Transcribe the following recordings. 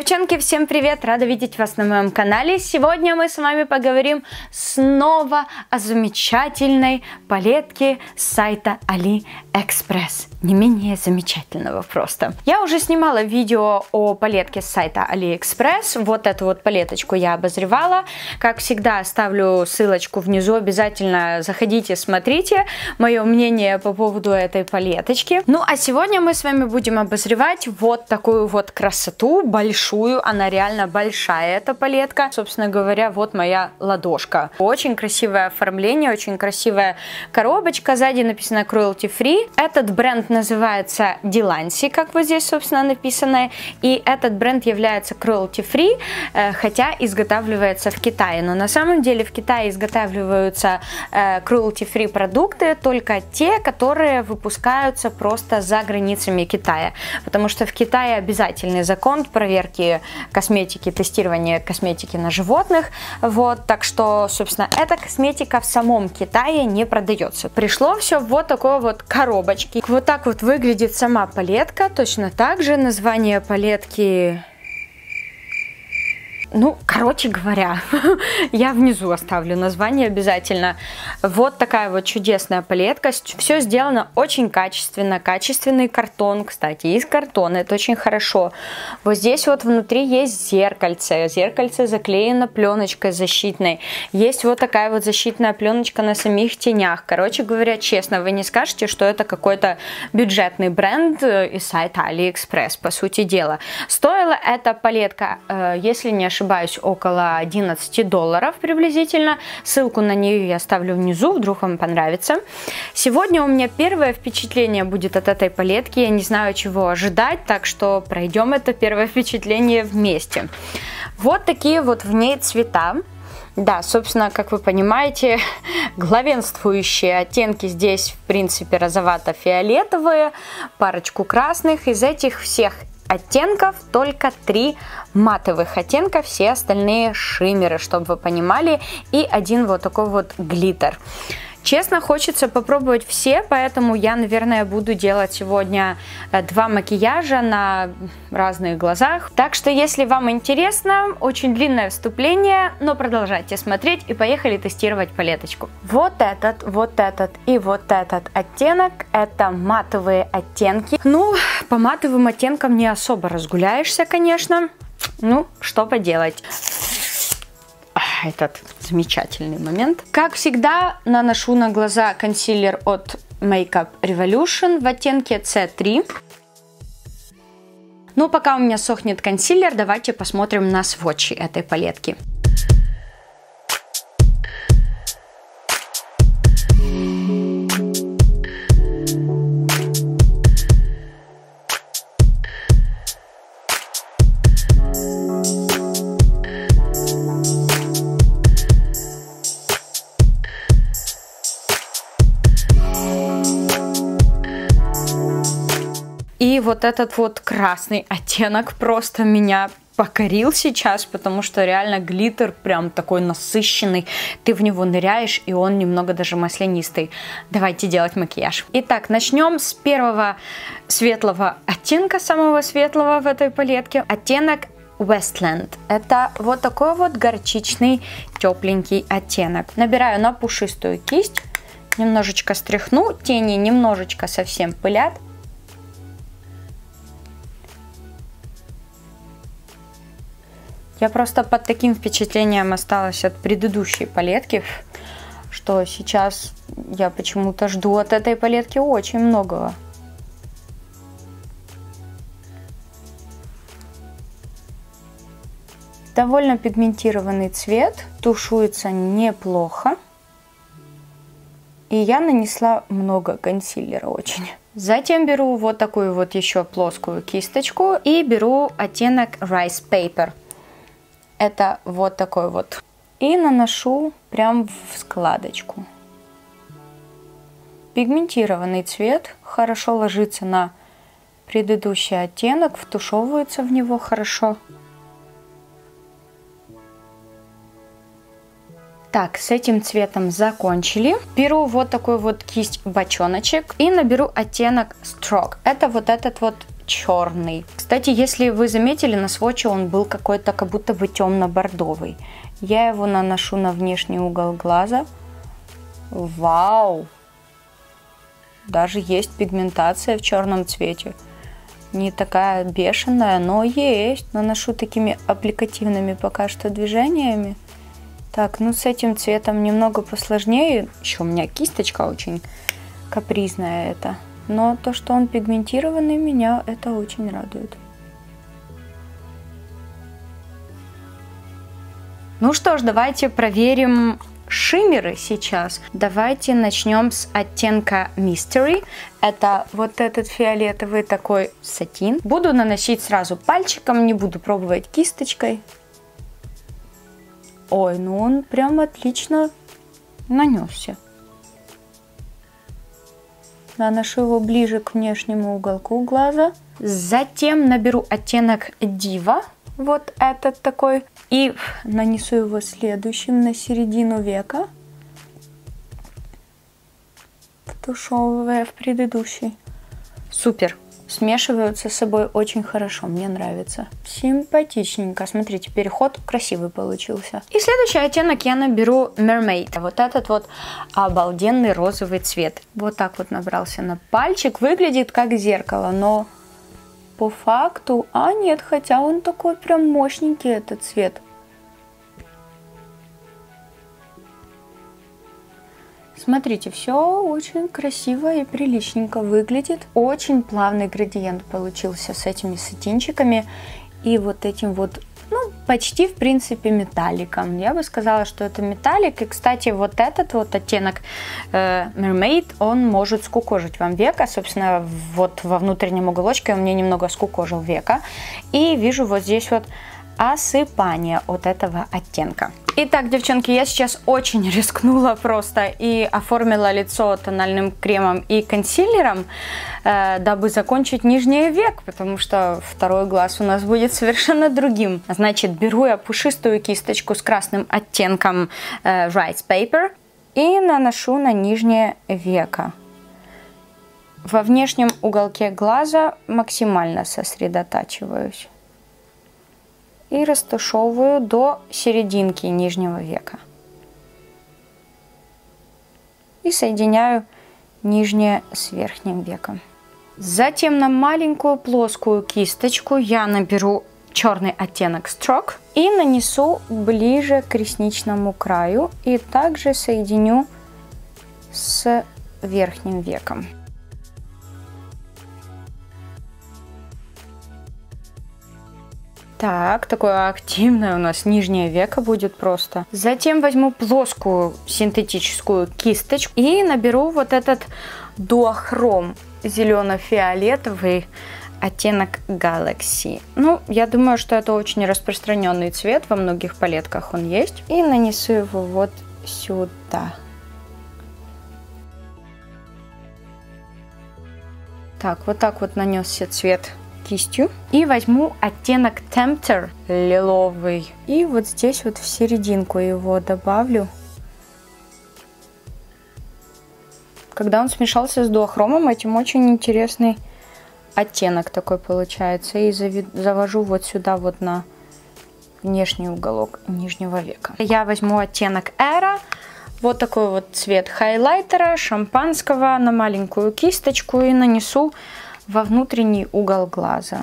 Девчонки, всем привет! Рада видеть вас на моем канале. Сегодня мы с вами поговорим снова о замечательной палетке с сайта AliExpress. Не менее замечательного просто. Я уже снимала видео о палетке с сайта AliExpress. Вот эту вот палеточку я обозревала. Как всегда, оставлю ссылочку внизу. Обязательно заходите, смотрите мое мнение по поводу этой палеточки. Ну а сегодня мы с вами будем обозревать вот такую вот красоту, большую. Она реально большая, эта палетка. Собственно говоря, вот моя ладошка. Очень красивое оформление, очень красивая коробочка. Сзади написано Cruelty Free. Этот бренд называется Delancey, как вот здесь, собственно, написано. И этот бренд является Cruelty Free, хотя изготавливается в Китае. Но на самом деле в Китае изготавливаются Cruelty Free продукты только те, которые выпускаются просто за границами Китая. Потому что в Китае обязательный закон проверки косметики, тестирования косметики на животных. Вот, так что, собственно, эта косметика в самом Китае не продается. Пришло все в вот такой вот коробочке. Вот так вот выглядит сама палетка. Точно так же название палетки... Ну, короче говоря, я внизу оставлю название обязательно. Вот такая вот чудесная палетка. Все сделано очень качественно. Качественный картон, кстати, из картона. Это очень хорошо. Вот здесь вот внутри есть зеркальце. Зеркальце заклеено пленочкой защитной. Есть вот такая вот защитная пленочка на самих тенях. Короче говоря, честно, вы не скажете, что это какой-то бюджетный бренд из сайта AliExpress, по сути дела. Стоила эта палетка, если не ошибаюсь, около $11 приблизительно. Ссылку на нее я оставлю внизу, вдруг вам понравится. Сегодня у меня первое впечатление будет от этой палетки. Я не знаю, чего ожидать, так что пройдем это первое впечатление вместе. Вот такие вот в ней цвета. Да, собственно, как вы понимаете, главенствующие оттенки здесь, в принципе, розовато-фиолетовые, парочку красных. Из этих всех оттенков только 3 матовых оттенка, все остальные шиммеры, чтобы вы понимали, и один вот такой вот глиттер. Честно, хочется попробовать все, поэтому я, наверное, буду делать сегодня 2 макияжа на разных глазах. Так что, если вам интересно, очень длинное вступление, но продолжайте смотреть и поехали тестировать палеточку. Вот этот и вот этот оттенок – это матовые оттенки. Ну, по матовым оттенкам не особо разгуляешься, конечно. Ну, что поделать. Этот замечательный момент. Как всегда, наношу на глаза консилер от Makeup Revolution в оттенке C3. Но пока у меня сохнет консилер, давайте посмотрим на сводчи этой палетки. И вот этот вот красный оттенок просто меня покорил сейчас, потому что реально глиттер прям такой насыщенный. Ты в него ныряешь, и он немного даже маслянистый. Давайте делать макияж. Итак, начнем с первого светлого оттенка, самого светлого в этой палетке. Оттенок Westland. Это вот такой вот горчичный, тепленький оттенок. Набираю на пушистую кисть, немножечко стряхну, тени немножечко совсем пылят. Я просто под таким впечатлением осталась от предыдущей палетки, что сейчас я почему-то жду от этой палетки очень многого. Довольно пигментированный цвет, тушуется неплохо. И я нанесла много консилера очень. Затем беру вот такую вот еще плоскую кисточку и беру оттенок Rice Paper. Это вот такой вот. И наношу прям в складочку. Пигментированный цвет хорошо ложится на предыдущий оттенок, втушевывается в него хорошо. Так, с этим цветом закончили. Беру вот такой вот кисть бочоночек и наберу оттенок Stroke. Это вот этот вот черный. Кстати, если вы заметили, на свотче он был какой-то как будто бы темно-бордовый. Я его наношу на внешний угол глаза. Вау! Даже есть пигментация в черном цвете. Не такая бешеная, но есть. Наношу такими аппликативными пока что движениями. Так, ну с этим цветом немного посложнее. Еще у меня кисточка очень капризная это. Но то, что он пигментированный, меня это очень радует. Ну что ж, давайте проверим шиммеры сейчас. Давайте начнем с оттенка Mystery. Это вот этот фиолетовый такой сатин. Буду наносить сразу пальчиком, не буду пробовать кисточкой. Ой, ну он прям отлично нанесся. Наношу его ближе к внешнему уголку глаза. Затем наберу оттенок Diva. Вот этот такой. И нанесу его следующим на середину века, втушевывая в предыдущий. Супер! Смешиваются с собой очень хорошо, мне нравится. Симпатичненько. Смотрите, переход красивый получился. И следующий оттенок я наберу Mermaid. Вот этот вот обалденный розовый цвет. Вот так вот набрался на пальчик. Выглядит как зеркало, но по факту... А нет, хотя он такой прям мощненький, этот цвет. Смотрите, все очень красиво и приличненько выглядит. Очень плавный градиент получился с этими сатинчиками и вот этим вот, ну, почти в принципе металликом. Я бы сказала, что это металлик. И, кстати, вот этот вот оттенок Mermaid, он может скукожить вам века. Собственно, вот во внутреннем уголочке он мне немного скукожил века. И вижу вот здесь вот осыпание от этого оттенка. Итак, девчонки, я сейчас очень рискнула просто и оформила лицо тональным кремом и консилером, дабы закончить нижний век, потому что второй глаз у нас будет совершенно другим. Значит, беру я пушистую кисточку с красным оттенком Rice Paper и наношу на нижнее веко. Во внешнем уголке глаза максимально сосредотачиваюсь. И растушевываю до серединки нижнего века. И соединяю нижнее с верхним веком. Затем на маленькую плоскую кисточку я наберу черный оттенок Stroke и нанесу ближе к ресничному краю. И также соединю с верхним веком. Так, такое активное у нас нижнее веко будет просто. Затем возьму плоскую синтетическую кисточку и наберу вот этот дуохром зелено-фиолетовый оттенок Galaxy. Ну, я думаю, что это очень распространенный цвет, во многих палетках он есть. И нанесу его вот сюда. Так вот нанесся цвет кистью. И возьму оттенок Tempter лиловый. И вот здесь вот в серединку его добавлю. Когда он смешался с дуохромом, этим очень интересный оттенок такой получается. И завожу вот сюда вот на внешний уголок нижнего века. Я возьму оттенок Era. Вот такой вот цвет хайлайтера, шампанского, на маленькую кисточку и нанесу во внутренний угол глаза.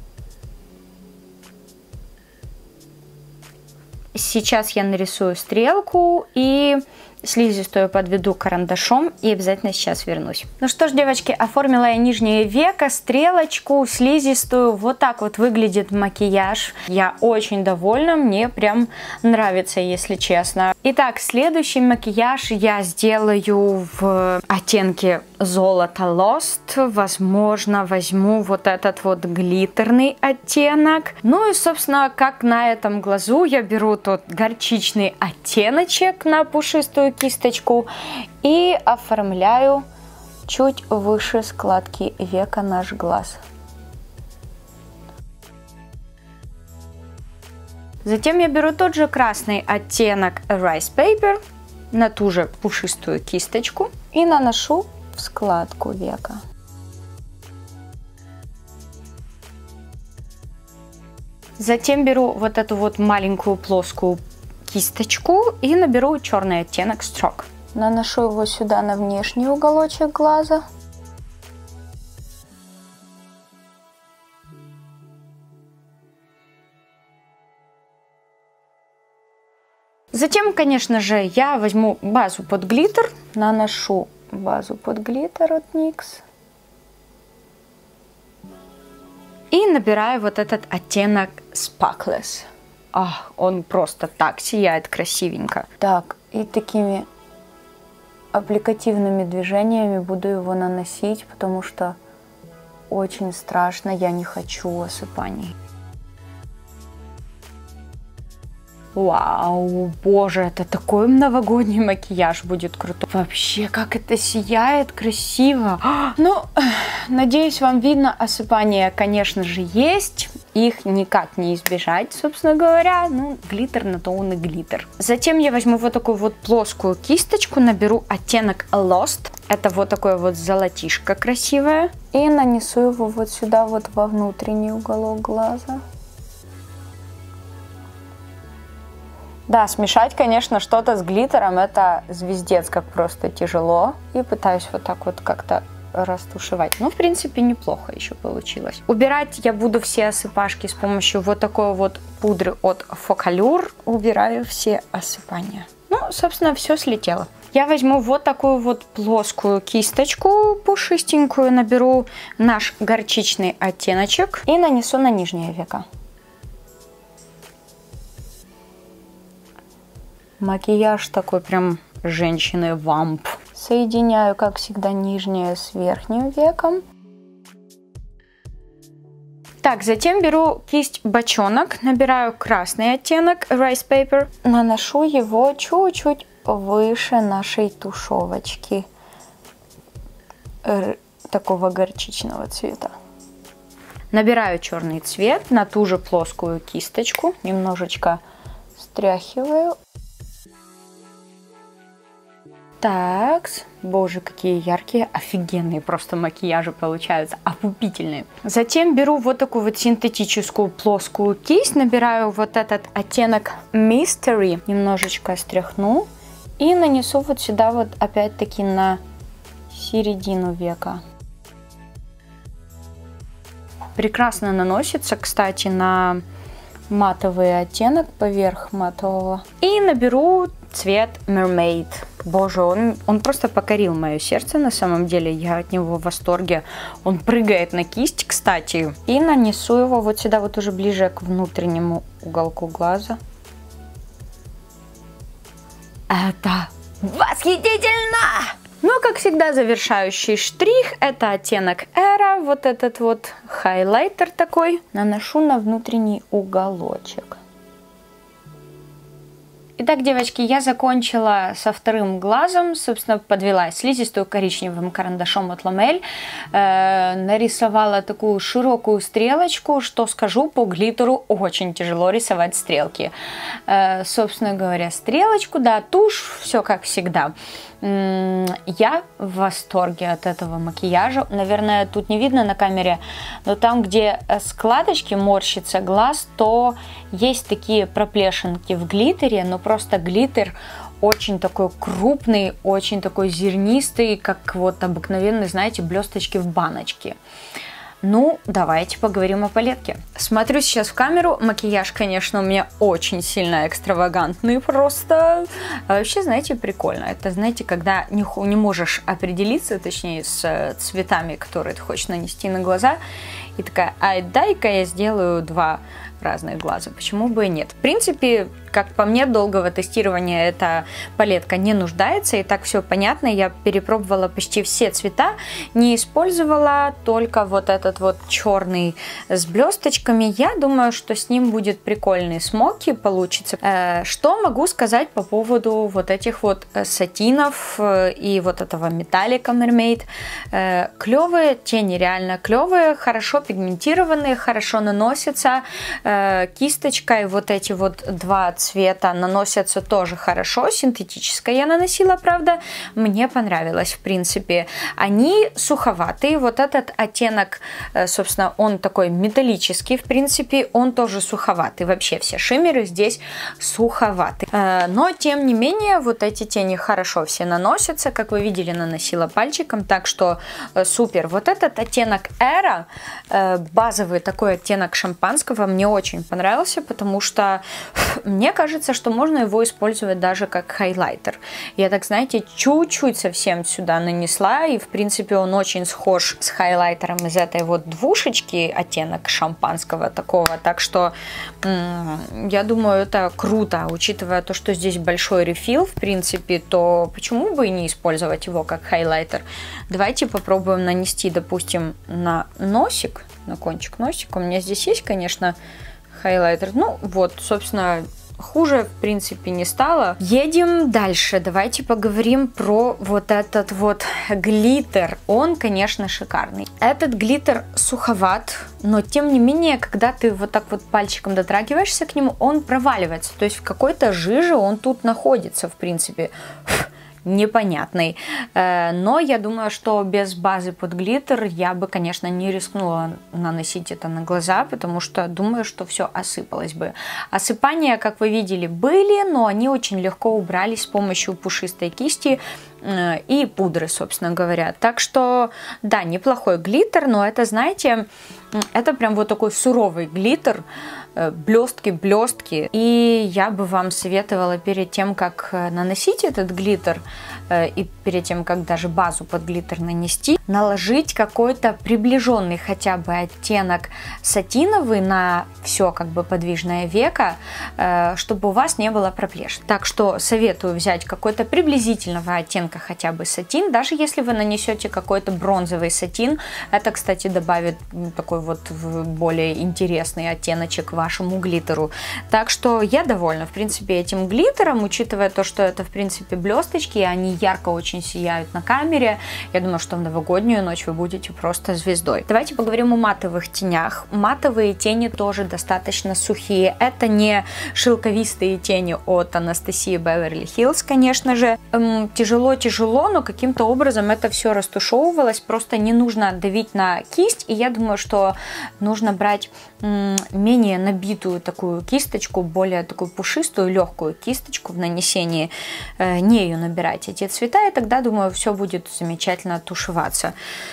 Сейчас я нарисую стрелку и слизистую подведу карандашом и обязательно сейчас вернусь. Ну что ж, девочки, оформила я нижнее веко, стрелочку, слизистую. Вот так вот выглядит макияж. Я очень довольна, мне прям нравится, если честно. Итак, следующий макияж я сделаю в оттенке золото Lost. Возможно, возьму вот этот вот глиттерный оттенок. Ну и, собственно, как на этом глазу, я беру тот горчичный оттеночек на пушистую кисточку и оформляю чуть выше складки века наш глаз. Затем я беру тот же красный оттенок Rice Paper на ту же пушистую кисточку и наношу в складку века. Затем беру вот эту вот маленькую плоскую кисточку и наберу черный оттенок Stroke. Наношу его сюда на внешний уголочек глаза. Затем, конечно же, я возьму базу под глиттер, наношу базу под глиттер от NYX и набираю вот этот оттенок Sparkless. Он просто так сияет красивенько. Так, и такими аппликативными движениями буду его наносить, потому что очень страшно, я не хочу осыпаний. Вау, боже, это такой новогодний макияж будет крутой. Вообще, как это сияет красиво. Ну, надеюсь, вам видно, осыпания, конечно же, есть. Их никак не избежать, собственно говоря. Ну, глиттер на то он и глиттер. Затем я возьму вот такую вот плоскую кисточку, наберу оттенок Lost. Это вот такое вот золотишко красивое. И нанесу его вот сюда, вот во внутренний уголок глаза. Да, смешать, конечно, что-то с глиттером, это звездец, как просто тяжело. И пытаюсь вот так вот как-то растушевать. Ну, в принципе, неплохо еще получилось. Убирать я буду все осыпашки с помощью вот такой вот пудры от Focallure. Убираю все осыпания. Ну, собственно, все слетело. Я возьму вот такую вот плоскую кисточку пушистенькую, наберу наш горчичный оттеночек и нанесу на нижнее веко. Макияж такой прям женщины-вамп. Соединяю, как всегда, нижнее с верхним веком. Так, затем беру кисть бочонок, набираю красный оттенок Rice Paper. Наношу его чуть-чуть выше нашей тушевочки такого горчичного цвета. Набираю черный цвет на ту же плоскую кисточку, немножечко стряхиваю. Так, боже, какие яркие, офигенные просто макияжи получаются, опупительные. Затем беру вот такую вот синтетическую плоскую кисть, набираю вот этот оттенок Mystery, немножечко стряхну и нанесу вот сюда вот опять-таки на середину века. Прекрасно наносится, кстати, на матовый оттенок поверх матового. И наберу цвет Mermaid. Боже, он просто покорил мое сердце на самом деле. Я от него в восторге. Он прыгает на кисть, кстати. И нанесу его вот сюда, вот уже ближе к внутреннему уголку глаза. Это восхитительно! Ну, как всегда, завершающий штрих – это оттенок Era, вот этот вот хайлайтер такой. Наношу на внутренний уголочек. Итак, девочки, я закончила со вторым глазом, собственно, подвела слизистую коричневым карандашом от Ламель, нарисовала такую широкую стрелочку, что скажу, по глиттеру очень тяжело рисовать стрелки. Собственно говоря, стрелочку, да, тушь, все как всегда. Я в восторге от этого макияжа. Наверное, тут не видно на камере, но там, где складочки, морщится глаз, то есть такие проплешинки в глиттере, но просто глиттер очень такой крупный, очень такой зернистый, как вот обыкновенные, знаете, блесточки в баночке. Ну, давайте поговорим о палетке. Смотрю сейчас в камеру, макияж, конечно, у меня очень сильно экстравагантный, просто вообще, знаете, прикольно. Это, знаете, когда не можешь определиться, точнее, с цветами, которые ты хочешь нанести на глаза, и такая, ай, дай-ка я сделаю два разных глаза, почему бы и нет. В принципе, как по мне, долгого тестирования эта палетка не нуждается, и так все понятно, я перепробовала почти все цвета, не использовала только вот этот вот черный с блесточками. Я думаю, что с ним будет прикольный смоки получится. Что могу сказать по поводу вот этих вот сатинов и вот этого металлика Mermaid? Клевые, тени реально клевые, хорошо пигментированные, хорошо наносятся. Кисточкой вот эти вот два цвета наносятся тоже хорошо. Синтетическое я наносила, правда, мне понравилось, в принципе. Они суховатые, вот этот оттенок, собственно, он такой металлический, в принципе, он тоже суховатый. Вообще все шиммеры здесь суховаты. Но, тем не менее, вот эти тени хорошо все наносятся. Как вы видели, наносила пальчиком, так что супер. Вот этот оттенок Era, базовый такой оттенок шампанского, мне очень понравился, потому что мне кажется, что можно его использовать даже как хайлайтер. Я так, знаете, чуть-чуть совсем сюда нанесла, и, в принципе, он очень схож с хайлайтером из этой вот двушечки, оттенок шампанского такого, так что я думаю, это круто, учитывая то, что здесь большой рефил, в принципе, то почему бы и не использовать его как хайлайтер? Давайте попробуем нанести, допустим, на носик, на кончик носика. У меня здесь есть, конечно, хайлайтер. Ну вот, собственно, хуже, в принципе, не стало. Едем дальше. Давайте поговорим про вот этот вот глиттер. Он, конечно, шикарный. Этот глиттер суховат, но, тем не менее, когда ты вот так вот пальчиком дотрагиваешься к нему, он проваливается. То есть в какой-то жиже он тут находится, в принципе. Непонятный. Но я думаю, что без базы под глиттер я бы, конечно, не рискнула наносить это на глаза, потому что думаю, что все осыпалось бы. Осыпания, как вы видели, были, но они очень легко убрались с помощью пушистой кисти и пудры, собственно говоря. Так что, да, неплохой глиттер, но это, знаете, это прям вот такой суровый глиттер, блестки. И я бы вам советовала перед тем, как наносить этот глиттер, и перед тем, как даже базу под глиттер нанести, наложить какой-то приближенный хотя бы оттенок сатиновый на все как бы подвижное веко, чтобы у вас не было проплешин. Так что советую взять какой-то приблизительного оттенка хотя бы сатин, даже если вы нанесете какой-то бронзовый сатин, это, кстати, добавит такой вот более интересный оттеночек вашему глиттеру. Так что я довольна, в принципе, этим глиттером, учитывая то, что это, в принципе, блесточки, они ярко очень сияют на камере. Я думаю, что в новогоднюю ночь вы будете просто звездой. Давайте поговорим о матовых тенях. Матовые тени тоже достаточно сухие. Это не шелковистые тени от Анастасии Беверли Хиллз, конечно же. Тяжело, но каким-то образом это все растушевывалось. Просто не нужно давить на кисть. И я думаю, что нужно брать менее набитую такую кисточку, более такую пушистую, легкую кисточку в нанесении. Не ее набирать эти цвета, и тогда, думаю, все будет замечательно тушеваться.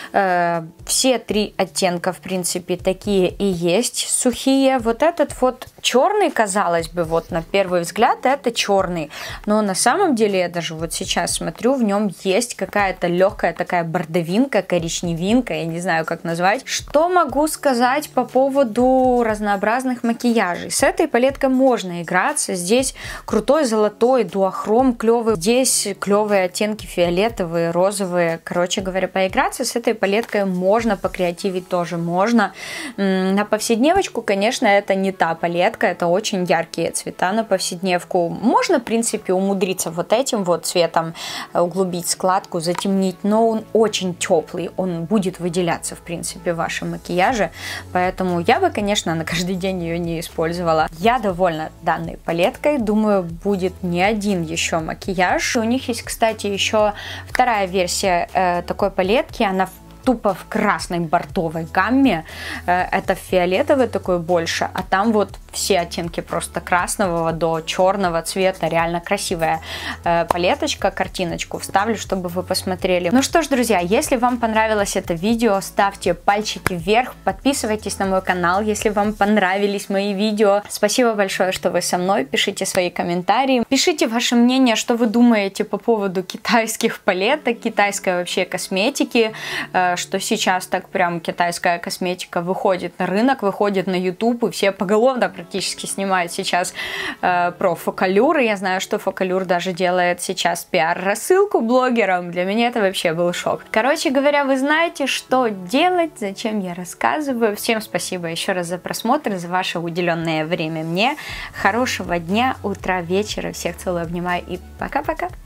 Все три оттенка, в принципе, такие и есть, сухие. Вот этот вот черный, казалось бы, вот на первый взгляд это черный, но на самом деле я даже вот сейчас смотрю, в нем есть какая-то легкая такая бордовинка, коричневинка, я не знаю, как назвать. Что могу сказать по поводу разнообразных макияжей? С этой палеткой можно играться. Здесь крутой золотой дуохром клевый, здесь клевые оттенки фиолетовые, розовые. Короче говоря, поиграться с этой палеткой можно, покреативить тоже можно. На повседневочку, конечно, это не та палетка, это очень яркие цвета на повседневку. Можно, в принципе, умудриться вот этим вот цветом углубить складку, затемнить, но он очень теплый, он будет выделяться, в принципе, в вашем макияже, поэтому я бы, конечно, на каждый день ее не использовала. Я довольна данной палеткой, думаю, будет не один еще макияж. У них есть, кстати, еще вторая версия такой палетки, она тупо в красной бордовой гамме, это фиолетовый такой больше, а там вот все оттенки просто красного до черного цвета, реально красивая палеточка, картиночку вставлю, чтобы вы посмотрели. Ну что ж, друзья, если вам понравилось это видео, ставьте пальчики вверх, подписывайтесь на мой канал, если вам понравились мои видео. Спасибо большое, что вы со мной, пишите свои комментарии, пишите ваше мнение, что вы думаете по поводу китайских палеток, китайской вообще косметики, что сейчас так прям китайская косметика выходит на рынок, выходит на YouTube, и все поголовно практически снимают сейчас про Фокалюр. Я знаю, что Фокалюр даже делает сейчас пиар-рассылку блогерам. Для меня это вообще был шок. Короче говоря, вы знаете, что делать, зачем я рассказываю. Всем спасибо еще раз за просмотр, за ваше уделенное время мне. Хорошего дня, утра, вечера. Всех целую, обнимаю и пока-пока.